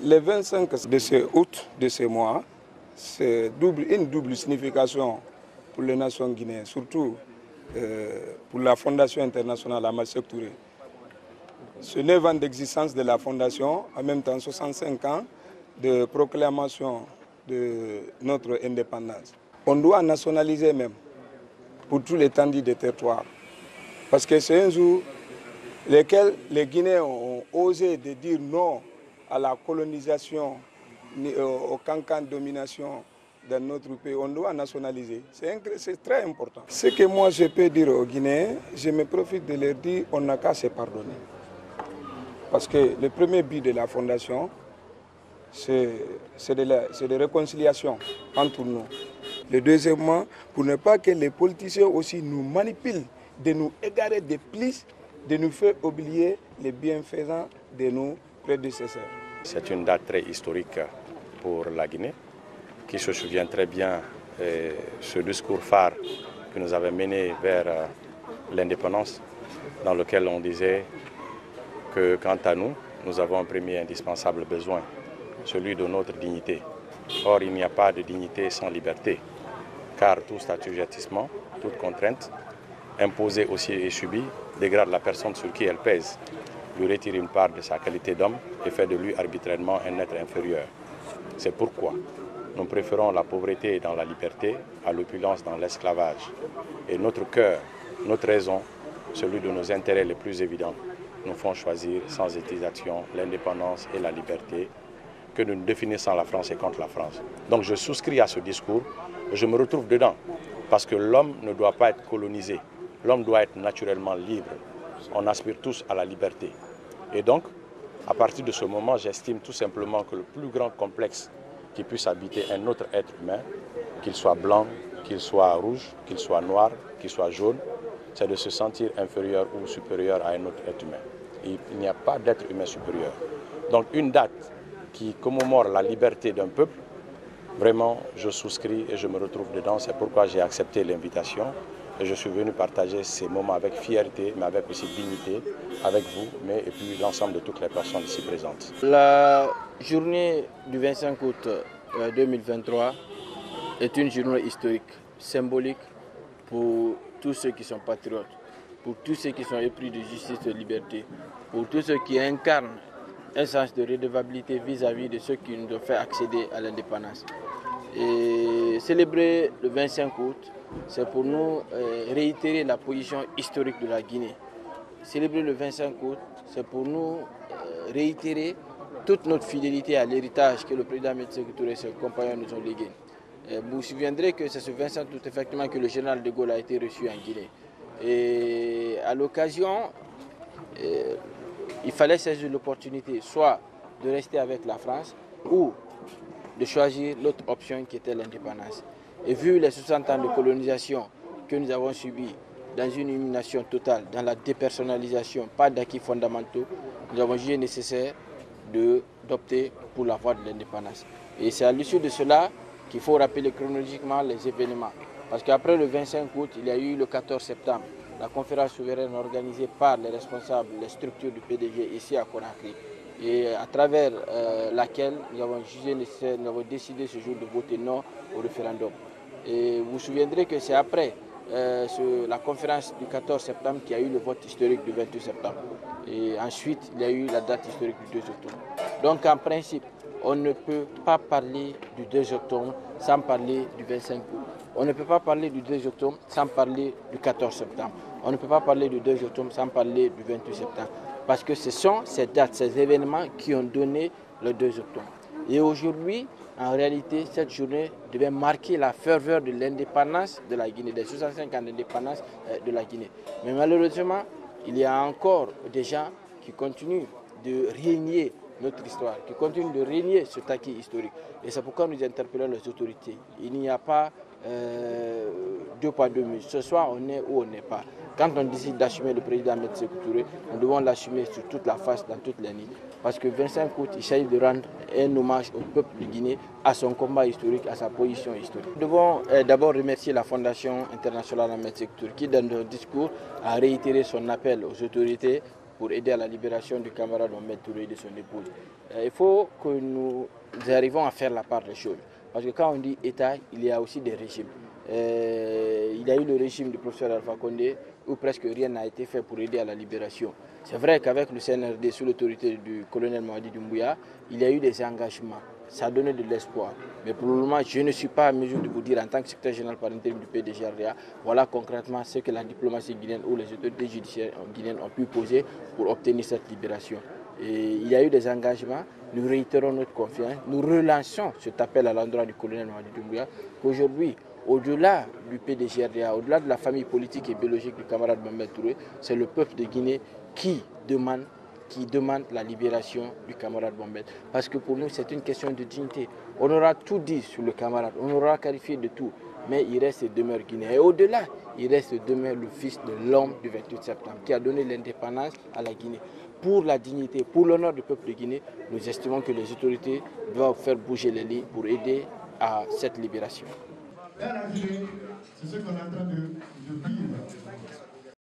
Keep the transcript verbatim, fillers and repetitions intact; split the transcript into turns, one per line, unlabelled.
Le vingt-cinq de ce août, de ce mois, c'est double, une double signification pour les nations guinéennes, surtout euh, pour la Fondation internationale Amath Sékou Touré. Ce neuf ans d'existence de la Fondation, en même temps soixante-cinq ans de proclamation de notre indépendance. On doit nationaliser même pour tout l'étendue des territoires. Parce que c'est un jour lequel les Guinéens ont osé de dire non à la colonisation, au cancan de domination dans notre pays. On doit nationaliser. C'est très important. Ce que moi je peux dire aux Guinéens, je me profite de leur dire, on n'a qu'à se pardonner. Parce que le premier but de la Fondation, c'est de la de réconciliation entre nous. Le deuxièmement, pour ne pas que les politiciens aussi nous manipulent, de nous égarer de plus, de nous faire oublier les bienfaisants de nos prédécesseurs.
C'est une date très historique pour la Guinée, qui se souvient très bien de ce discours phare que nous avait mené vers l'indépendance, dans lequel on disait que quant à nous, nous avons un premier indispensable besoin, celui de notre dignité. Or, il n'y a pas de dignité sans liberté, car tout assujettissement, toute contrainte, imposée aussi et subie, dégrade la personne sur qui elle pèse, lui retire une part de sa qualité d'homme et fait de lui arbitrairement un être inférieur. C'est pourquoi nous préférons la pauvreté dans la liberté à l'opulence dans l'esclavage. Et notre cœur, notre raison, celui de nos intérêts les plus évidents, nous font choisir sans hésitation l'indépendance et la liberté que nous définissons la France et contre la France. Donc je souscris à ce discours, je me retrouve dedans, parce que l'homme ne doit pas être colonisé, l'homme doit être naturellement libre. On aspire tous à la liberté. Et donc, à partir de ce moment, j'estime tout simplement que le plus grand complexe qui puisse habiter un autre être humain, qu'il soit blanc, qu'il soit rouge, qu'il soit noir, qu'il soit jaune, c'est de se sentir inférieur ou supérieur à un autre être humain. Et il n'y a pas d'être humain supérieur. Donc une date qui commémore la liberté d'un peuple, vraiment, je souscris et je me retrouve dedans. C'est pourquoi j'ai accepté l'invitation et je suis venu partager ces moments avec fierté, mais avec aussi dignité, avec vous, mais et puis l'ensemble de toutes les personnes ici présentes.
La journée du vingt-cinq août deux mille vingt-trois est une journée historique, symbolique pour tous ceux qui sont patriotes, pour tous ceux qui sont épris de justice et de liberté, pour tous ceux qui incarnent un sens de redevabilité vis-à-vis de ceux qui nous ont fait accéder à l'indépendance. Et célébrer le vingt-cinq août, c'est pour nous euh, réitérer la position historique de la Guinée. Célébrer le vingt-cinq août, c'est pour nous euh, réitérer toute notre fidélité à l'héritage que le président Amath Sékou Touré et ses compagnons nous ont légué. Et vous vous souviendrez que c'est ce vingt-cinq août effectivement que le général de Gaulle a été reçu en Guinée. Et à l'occasion, euh, il fallait saisir l'opportunité soit de rester avec la France ou de choisir l'autre option qui était l'indépendance. Et vu les soixante ans de colonisation que nous avons subis dans une illumination totale, dans la dépersonnalisation, pas d'acquis fondamentaux, nous avons jugé nécessaire d'opter pour la voie de l'indépendance. Et c'est à l'issue de cela qu'il faut rappeler chronologiquement les événements. Parce qu'après le vingt-cinq août, il y a eu le quatorze septembre, la conférence souveraine organisée par les responsables, les structures du P D G ici à Conakry, et à travers euh, laquelle nous avons jugé nécessaire, nous avons décidé ce jour de voter non au référendum. Et vous vous souviendrez que c'est après euh, ce, la conférence du quatorze septembre qu'il y a eu le vote historique du vingt-huit septembre. Et ensuite, il y a eu la date historique du deux octobre. Donc en principe, on ne peut pas parler du deux octobre sans parler du vingt-cinq août. On ne peut pas parler du deux octobre sans parler du quatorze septembre. On ne peut pas parler du deux octobre sans parler du vingt-huit septembre. Parce que ce sont ces dates, ces événements qui ont donné le deux octobre. Et aujourd'hui, en réalité, cette journée devait marquer la ferveur de l'indépendance de la Guinée, des soixante-cinq ans d'indépendance de la Guinée. Mais malheureusement, il y a encore des gens qui continuent de régner notre histoire, qui continuent de régner cet acquis historique. Et c'est pourquoi nous interpellons les autorités. Il n'y a pas euh, deux poids, deux mesures. Ce soir, on est ou on n'est pas. Quand on décide d'assumer le président Amath Sékou Touré, nous devons l'assumer sur toute la face, dans toutes les lignes. Parce que vingt-cinq août, il s'agit de rendre un hommage au peuple de Guinée, à son combat historique, à sa position historique. Nous devons euh, d'abord remercier la Fondation internationale Amath Sékou Touré qui, dans notre discours, a réitéré son appel aux autorités pour aider à la libération du camarade Mohamed Touré et de son épouse. Il faut que nous arrivions à faire la part des choses. Parce que quand on dit État, il y a aussi des régimes. Euh, il y a eu le régime du professeur Alpha Condé où presque rien n'a été fait pour aider à la libération. C'est vrai qu'avec le C N R D sous l'autorité du colonel Mamadi Doumbouya, il y a eu des engagements. Ça a donné de l'espoir. Mais pour le moment, je ne suis pas en mesure de vous dire en tant que secrétaire général par intérim du P D G R D A, voilà concrètement ce que la diplomatie guinéenne ou les autorités judiciaires guinéennes ont pu poser pour obtenir cette libération. Et il y a eu des engagements, nous réitérons notre confiance, nous relançons cet appel à l'endroit du colonel Mamadi Doumbouya qu'aujourd'hui, au-delà du P D G R D A, au-delà de la famille politique et biologique du camarade Mohamed Touré, c'est le peuple de Guinée qui demande, qui demande la libération du camarade Mohamed. Parce que pour nous, c'est une question de dignité. On aura tout dit sur le camarade, on aura qualifié de tout, mais il reste et demeure Guinéen. Et au-delà, il reste et demeure le fils de l'homme du vingt-huit septembre qui a donné l'indépendance à la Guinée. Pour la dignité, pour l'honneur du peuple de Guinée, nous estimons que les autorités doivent faire bouger les lignes pour aider à cette libération.
C'est ce qu'on est en train de, de vivre.